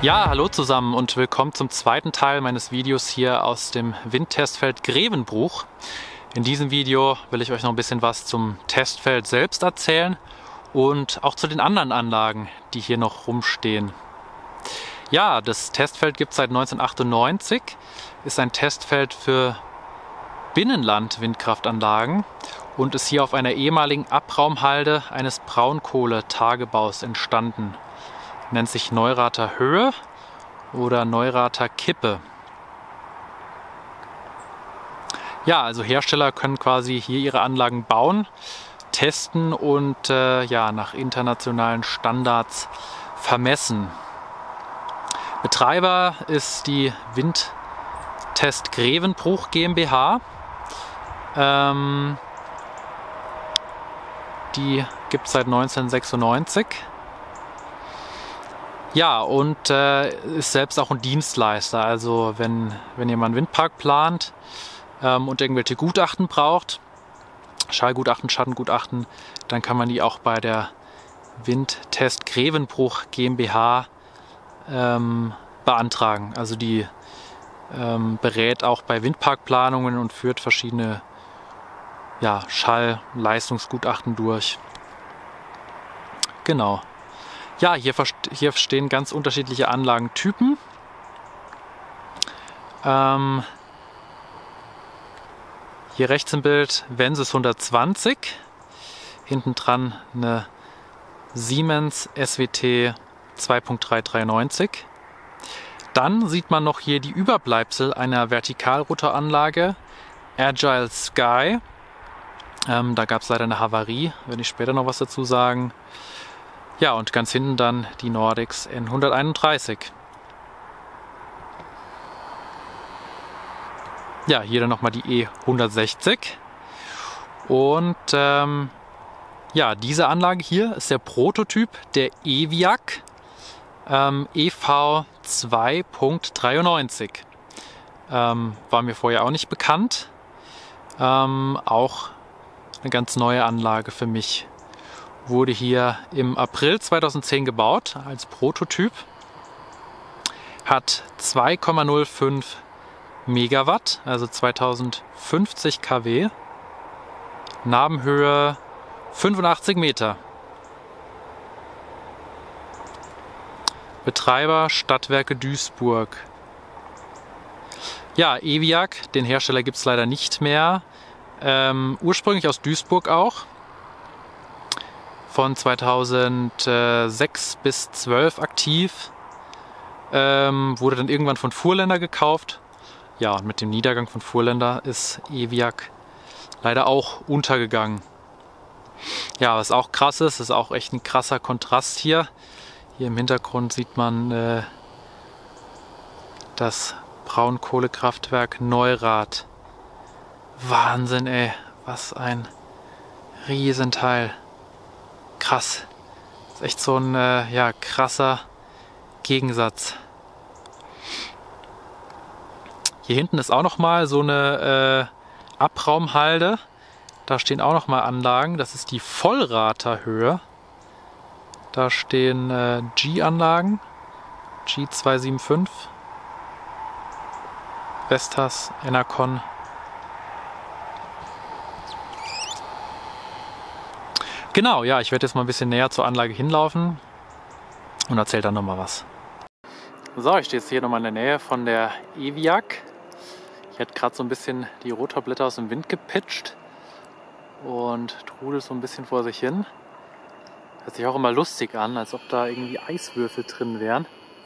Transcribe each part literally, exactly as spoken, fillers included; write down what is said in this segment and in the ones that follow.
Ja, hallo zusammen und willkommen zum zweiten Teil meines Videos hier aus dem Windtestfeld Grevenbruch. In diesem Video will ich euch noch ein bisschen was zum Testfeld selbst erzählen und auch zu den anderen Anlagen, die hier noch rumstehen. Ja, das Testfeld gibt es seit neunzehnhundertachtundneunzig, ist ein Testfeld für Binnenland-Windkraftanlagen und ist hier auf einer ehemaligen Abraumhalde eines Braunkohletagebaus entstanden. Nennt sich Neurather Höhe oder Neurather Kippe. Ja, also Hersteller können quasi hier ihre Anlagen bauen, testen und äh, ja, nach internationalen Standards vermessen. Betreiber ist die Windtest Grevenbruch GmbH. Ähm, die gibt es seit neunzehnhundertsechsundneunzig. Ja, und äh, ist selbst auch ein Dienstleister. Also wenn, wenn ihr mal einen Windpark plant ähm, und irgendwelche Gutachten braucht, Schallgutachten, Schattengutachten, dann kann man die auch bei der Windtest Grevenbruch GmbH ähm, beantragen. Also die ähm, berät auch bei Windparkplanungen und führt verschiedene ja, Schall-Leistungsgutachten durch. Genau. Ja, hier, hier stehen ganz unterschiedliche Anlagentypen. Ähm, hier rechts im Bild Vensis hundertzwanzig, hinten dran eine Siemens S W T zwei Punkt drei drei neun null. Dann sieht man noch hier die Überbleibsel einer Vertikalrotoranlage Agile Sky. Ähm, da gab es leider eine Havarie, werde ich später noch was dazu sagen. Ja, und ganz hinten dann die Nordex N hunderteinunddreißig. Ja, hier dann nochmal die E hundertsechzig. Und ähm, ja, diese Anlage hier ist der Prototyp der EVIAC ähm, E V zwei Punkt dreiundneunzig. Ähm, war mir vorher auch nicht bekannt. Ähm, auch eine ganz neue Anlage für mich. Wurde hier im April zweitausendzehn gebaut als Prototyp. Hat zwei Komma null fünf Megawatt, also zweitausendfünfzig Kilowatt. Nabenhöhe fünfundachtzig Meter. Betreiber Stadtwerke Duisburg. Ja, EVIAC, den Hersteller gibt es leider nicht mehr. Ähm, ursprünglich aus Duisburg auch. Von zweitausendsechs bis zweitausendzwölf aktiv. Ähm, wurde dann irgendwann von Fuhrländer gekauft. Ja, und mit dem Niedergang von Fuhrländer ist EVIAC leider auch untergegangen. Ja, was auch krass ist, ist auch echt ein krasser Kontrast hier. Hier im Hintergrund sieht man äh, das Braunkohlekraftwerk Neurath. Wahnsinn, ey, was ein Riesenteil. Krass. Das ist echt so ein äh, ja, krasser Gegensatz. Hier hinten ist auch noch mal so eine äh, Abraumhalde. Da stehen auch noch mal Anlagen. Das ist die Vollrather Höhe. Da stehen äh, G-Anlagen. G zweihunderfünfundsiebzig. Vestas, Enercon. Genau, ja, ich werde jetzt mal ein bisschen näher zur Anlage hinlaufen und erzähle dann nochmal was. So, ich stehe jetzt hier nochmal in der Nähe von der EVIAC. Ich hätte gerade so ein bisschen die Rotorblätter aus dem Wind gepitcht und trudelt so ein bisschen vor sich hin. Hört sich auch immer lustig an, als ob da irgendwie Eiswürfel drin wären.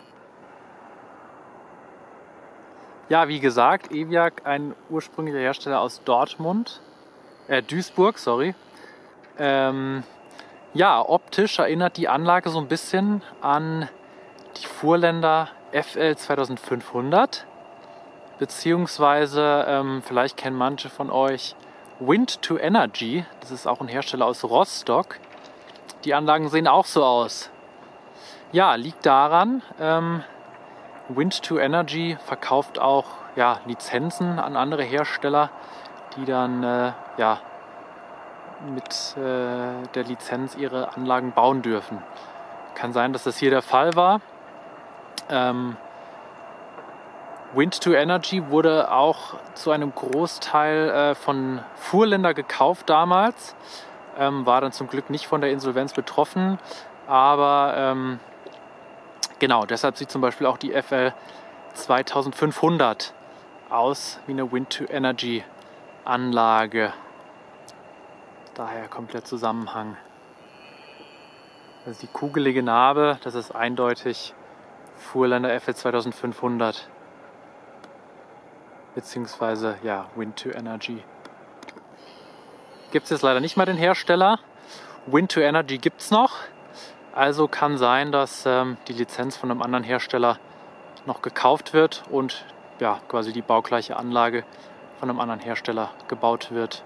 Ja, wie gesagt, EVIAC, ein ursprünglicher Hersteller aus Dortmund, äh, Duisburg, sorry. Ähm, ja, optisch erinnert die Anlage so ein bisschen an die Fuhrländer F L zweitausendfünfhundert, beziehungsweise ähm, vielleicht kennen manche von euch Wind to Energy, das ist auch ein Hersteller aus Rostock. Die Anlagen sehen auch so aus. Ja, liegt daran, ähm, Wind to Energy verkauft auch ja, Lizenzen an andere Hersteller, die dann äh, ja, mit äh, der Lizenz ihre Anlagen bauen dürfen. Kann sein, dass das hier der Fall war. Ähm, Wind to Energy wurde auch zu einem Großteil äh, von Fuhrländer gekauft damals. Ähm, war dann zum Glück nicht von der Insolvenz betroffen. Aber ähm, genau, deshalb sieht zum Beispiel auch die F L zweitausendfünfhundert aus wie eine Wind to Energy Anlage. Daher kommt der Zusammenhang. Also die kugelige Narbe, das ist eindeutig Fuhrländer F L zweitausendfünfhundert. Beziehungsweise ja, Wind to Energy. Gibt es jetzt leider nicht mal den Hersteller. Wind to Energy gibt es noch. Also kann sein, dass ähm, die Lizenz von einem anderen Hersteller noch gekauft wird und ja, quasi die baugleiche Anlage von einem anderen Hersteller gebaut wird.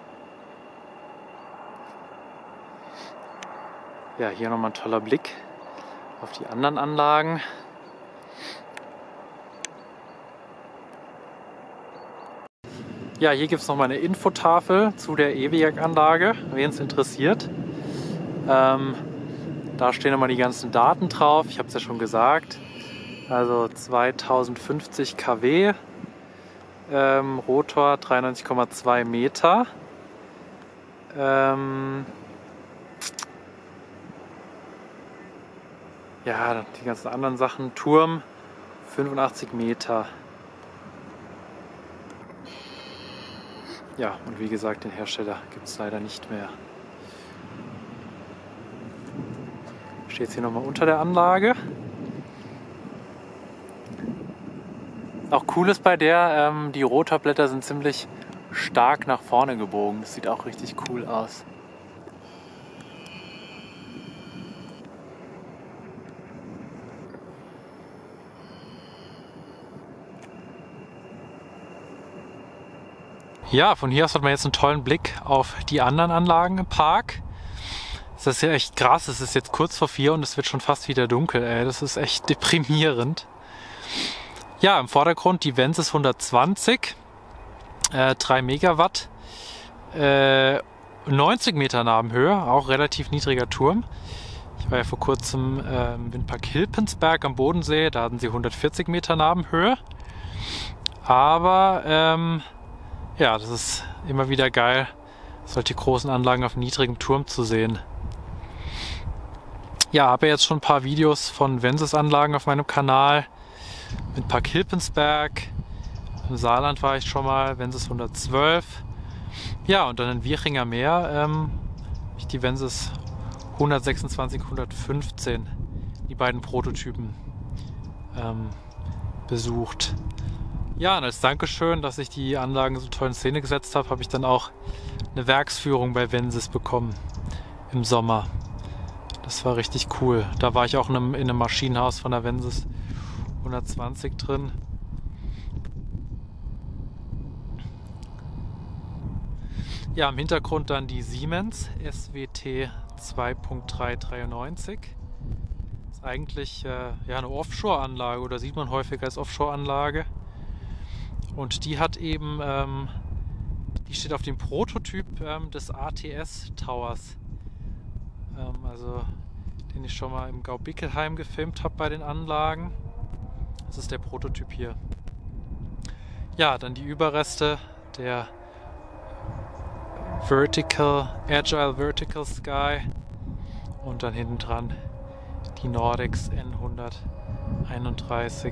Ja, hier nochmal ein toller Blick auf die anderen Anlagen. Ja, hier gibt es nochmal eine Infotafel zu der E W I A-Anlage, wen es interessiert. Ähm, da stehen nochmal die ganzen Daten drauf, ich habe es ja schon gesagt. Also zweitausendfünfzig Kilowatt, ähm, Rotor dreiundneunzig Komma zwei Meter. Ähm, ja, die ganzen anderen Sachen. Turm fünfundachtzig Meter. Ja, und wie gesagt, den Hersteller gibt es leider nicht mehr. Steht jetzt hier nochmal unter der Anlage. Auch cool ist bei der, ähm, die Rotorblätter sind ziemlich stark nach vorne gebogen. Das sieht auch richtig cool aus. Ja, von hier aus hat man jetzt einen tollen Blick auf die anderen Anlagen im Park. Das ist ja echt krass, es ist jetzt kurz vor vier und es wird schon fast wieder dunkel, ey. Das ist echt deprimierend. Ja, im Vordergrund die Vensis hundertzwanzig, äh, drei Megawatt, äh, neunzig Meter Nabenhöhe, auch relativ niedriger Turm. Ich war ja vor kurzem äh, im Windpark Hilpensberg am Bodensee, da hatten sie hundertvierzig Meter Nabenhöhe. Aber ähm, ja, das ist immer wieder geil, solche großen Anlagen auf niedrigem Turm zu sehen. Ja, habe ja jetzt schon ein paar Videos von Vensis-Anlagen auf meinem Kanal. Mit Park Hilpensberg, im Saarland war ich schon mal, Vensis hundertzwölf. Ja, und dann in Wieringer Meer ähm, ich die Vensis hundertsechsundzwanzig, hundertfünfzehn, die beiden Prototypen ähm, besucht. Ja, und als Dankeschön, dass ich die Anlagen so toll in Szene gesetzt habe, habe ich dann auch eine Werksführung bei Vensis bekommen im Sommer. Das war richtig cool. Da war ich auch in einem, in einem Maschinenhaus von der Vensis hundertzwanzig drin. Ja, im Hintergrund dann die Siemens S W T zwei Punkt drei dreiundneunzig. Ist eigentlich äh, ja, eine Offshore-Anlage oder sieht man häufig als Offshore-Anlage. Und die hat eben, ähm, die steht auf dem Prototyp ähm, des A T S Towers. Ähm, also den ich schon mal im Gaubickelheim gefilmt habe bei den Anlagen. Das ist der Prototyp hier. Ja, dann die Überreste der Vertical, Agile Vertical Sky und dann hinten dran die Nordex N hunderteinunddreißig.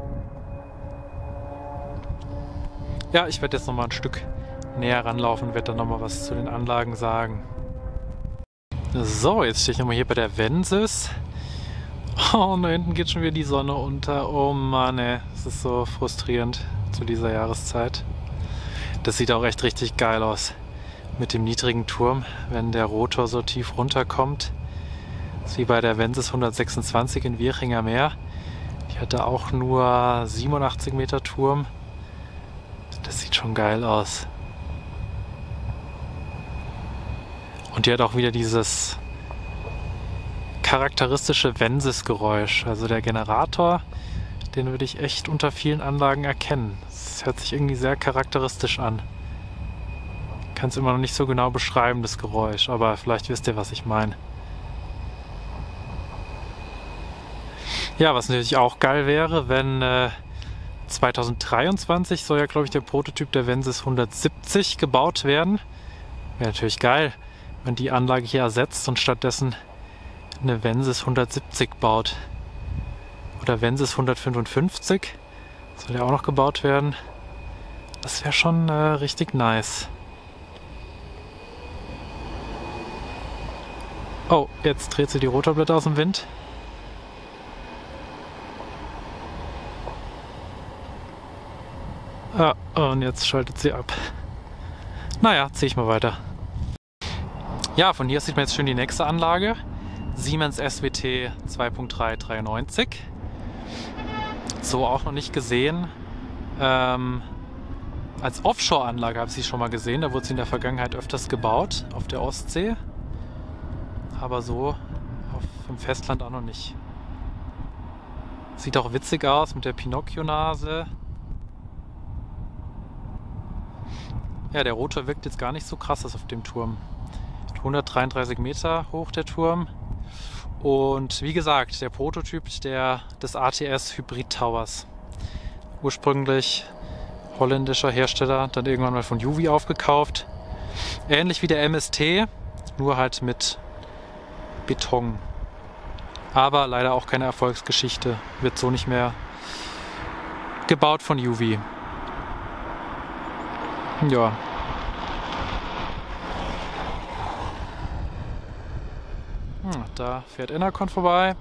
Ja, ich werde jetzt noch mal ein Stück näher ranlaufen und werde dann noch mal was zu den Anlagen sagen. So, jetzt stehe ich nochmal hier bei der Vensis. Oh, und da hinten geht schon wieder die Sonne unter. Oh Mann, ey. Das ist so frustrierend zu dieser Jahreszeit. Das sieht auch echt richtig geil aus. Mit dem niedrigen Turm, wenn der Rotor so tief runterkommt. Das ist wie bei der Vensis hundertsechsundzwanzig in Wieringer Meer. Die hatte auch nur siebenundachtzig Meter Turm. Das sieht schon geil aus. Und die hat auch wieder dieses charakteristische Vensis-Geräusch. Also der Generator, den würde ich echt unter vielen Anlagen erkennen. Das hört sich irgendwie sehr charakteristisch an. Ich kann es immer noch nicht so genau beschreiben, das Geräusch, aber vielleicht wisst ihr, was ich meine. Ja, was natürlich auch geil wäre, wenn äh, zweitausenddreiundzwanzig soll ja, glaube ich, der Prototyp der Vensis hundertsiebzig gebaut werden. Wäre natürlich geil, wenn die Anlage hier ersetzt und stattdessen eine Vensis hundertsiebzig baut. Oder Vensis hundertfünfundfünfzig soll ja auch noch gebaut werden. Das wäre schon äh, richtig nice. Oh, jetzt dreht sie die Rotorblätter aus dem Wind. Ah, und jetzt schaltet sie ab. Naja, ziehe ich mal weiter. Ja, von hier sieht man jetzt schön die nächste Anlage. Siemens S W T zwei Punkt drei dreiundneunzig. So auch noch nicht gesehen. Ähm, als Offshore-Anlage habe ich sie schon mal gesehen. Da wurde sie in der Vergangenheit öfters gebaut, auf der Ostsee. Aber so auf dem Festland auch noch nicht. Sieht auch witzig aus mit der Pinocchio-Nase. Ja, der Rotor wirkt jetzt gar nicht so krass auf dem Turm. hundertdreiunddreißig Meter hoch der Turm. Und wie gesagt, der Prototyp der, des A T S Hybrid Towers. Ursprünglich holländischer Hersteller, dann irgendwann mal von Juvi aufgekauft. Ähnlich wie der M S T, nur halt mit Beton. Aber leider auch keine Erfolgsgeschichte. Wird so nicht mehr gebaut von Juvi. Ja. Hm, da fährt Enercon vorbei.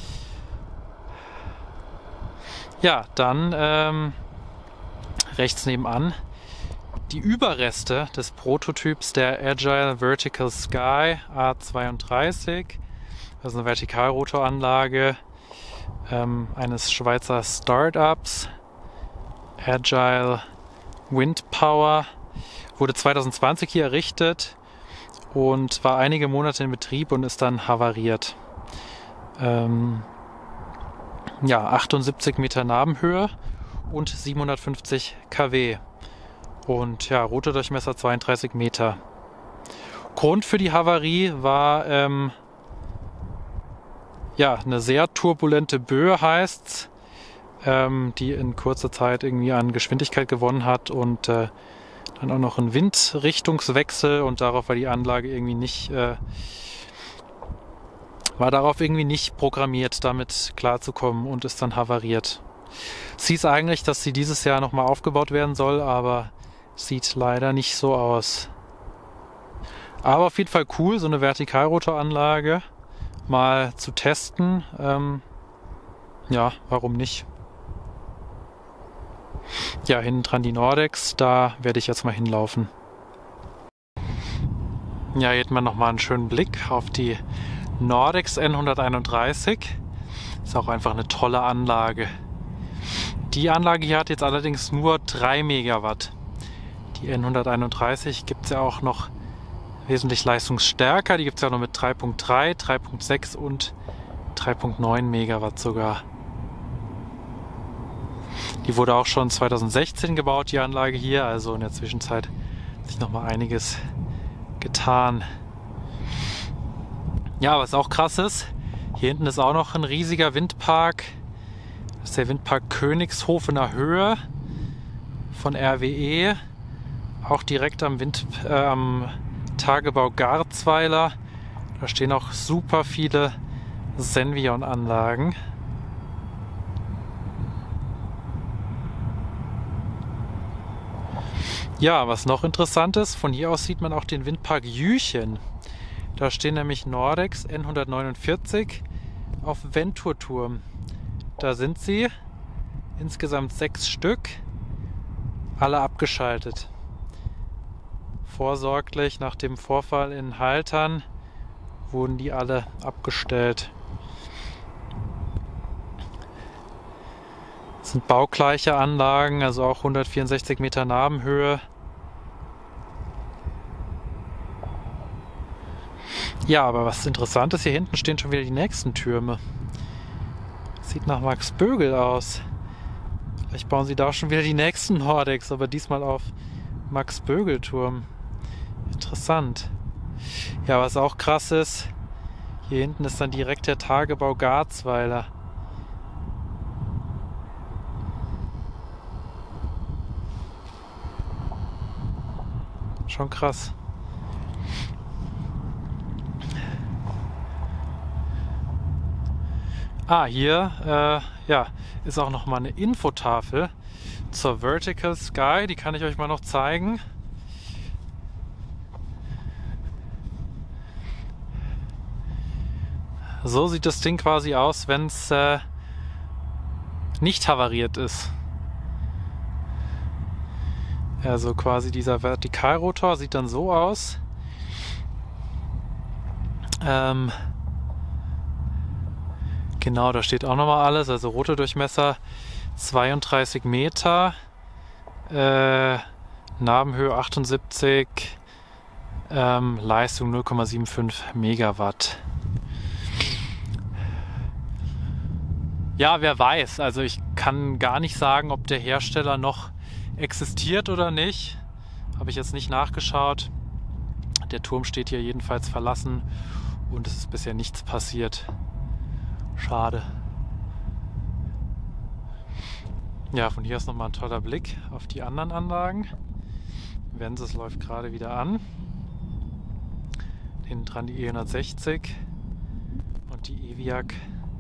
Ja, dann ähm, rechts nebenan die Überreste des Prototyps der Agile Vertical Sky A zweiunddreißig. Das ist eine Vertikalrotoranlage ähm, eines Schweizer Startups. Agile Wind Power. Wurde zweitausendzwanzig hier errichtet und war einige Monate in Betrieb und ist dann havariert. Ähm, ja, achtundsiebzig Meter Nabenhöhe und siebenhundertfünfzig Kilowatt. Und ja, Rotordurchmesser zweiunddreißig Meter. Grund für die Havarie war ähm, ja, eine sehr turbulente Böe, heißt's, ähm, die in kurzer Zeit irgendwie an Geschwindigkeit gewonnen hat und äh, dann auch noch ein Windrichtungswechsel, und darauf war die Anlage irgendwie nicht äh, war darauf irgendwie nicht programmiert, damit klarzukommen, und ist dann havariert. Es hieß eigentlich, dass sie dieses Jahr nochmal aufgebaut werden soll, aber sieht leider nicht so aus. Aber auf jeden Fall cool, so eine Vertikalrotoranlage mal zu testen. Ähm, ja, warum nicht? Ja, hinten dran die Nordex, da werde ich jetzt mal hinlaufen. Ja, hier hat man nochmal einen schönen Blick auf die Nordex N hunderteinunddreißig. Ist auch einfach eine tolle Anlage. Die Anlage hier hat jetzt allerdings nur drei Megawatt. Die N hunderteinunddreißig gibt es ja auch noch wesentlich leistungsstärker. Die gibt es ja noch mit drei Punkt drei, drei Punkt sechs und drei Punkt neun Megawatt sogar. Die wurde auch schon zweitausendsechzehn gebaut, die Anlage hier. Also in der Zwischenzeit hat sich noch mal einiges getan. Ja, was auch krass ist, hier hinten ist auch noch ein riesiger Windpark. Das ist der Windpark Königshof in der Höhe von R W E. Auch direkt am, Wind, äh, am Tagebau Garzweiler. Da stehen auch super viele Senvion-Anlagen. Ja, was noch interessant ist, von hier aus sieht man auch den Windpark Jüchen. Da stehen nämlich Nordex N hundertneunundvierzig auf Venturturm. Da sind sie, insgesamt sechs Stück, alle abgeschaltet. Vorsorglich nach dem Vorfall in Haltern wurden die alle abgestellt. Das sind baugleiche Anlagen, also auch hundertvierundsechzig Meter Nabenhöhe. Ja, aber was interessant ist, hier hinten stehen schon wieder die nächsten Türme. Sieht nach Max Bögel aus. Vielleicht bauen sie da schon wieder die nächsten Nordex, aber diesmal auf Max Bögel Turm. Interessant. Ja, was auch krass ist, hier hinten ist dann direkt der Tagebau Garzweiler. Schon krass. Ah, hier äh, ja, ist auch noch mal eine Infotafel zur Vertical Sky. Die kann ich euch mal noch zeigen. So sieht das Ding quasi aus, wenn es äh, nicht havariert ist. Also quasi dieser Vertikalrotor sieht dann so aus. Ähm, genau, da steht auch nochmal alles. Also Rotordurchmesser zweiunddreißig Meter, äh, Nabenhöhe achtundsiebzig, ähm, Leistung null Komma fünfundsiebzig Megawatt. Ja, wer weiß. Also ich kann gar nicht sagen, ob der Hersteller noch existiert oder nicht. Habe ich jetzt nicht nachgeschaut. Der Turm steht hier jedenfalls verlassen und es ist bisher nichts passiert. Schade. Ja, von hier ist nochmal ein toller Blick auf die anderen Anlagen. Vensis läuft gerade wieder an. Hinten dran die E hundertsechzig und die EVIAC.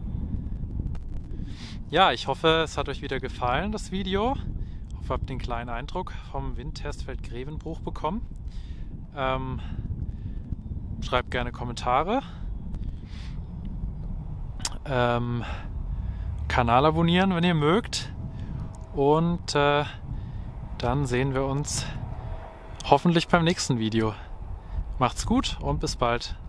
Ja, ich hoffe, es hat euch wieder gefallen, das Video. Ich hoffe, ihr habt den kleinen Eindruck vom Windtestfeld Grevenbruch bekommen. Ähm, schreibt gerne Kommentare. Ähm, Kanal abonnieren, wenn ihr mögt. Und äh, dann sehen wir uns hoffentlich beim nächsten Video. Macht's gut und bis bald.